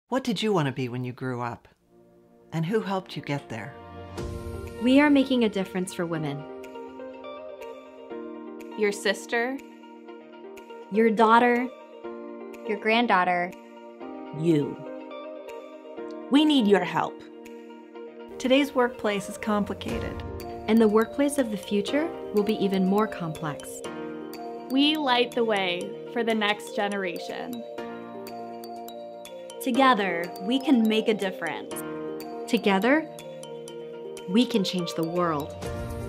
What did you want to be when you grew up? And who helped you get there? We are making a difference for women. Your sister, Your daughter, Your granddaughter. You. We need your help. Today's workplace is complicated. and the workplace of the future will be even more complex. we light the way for the next generation. Together, we can make a difference. Together, we can change the world.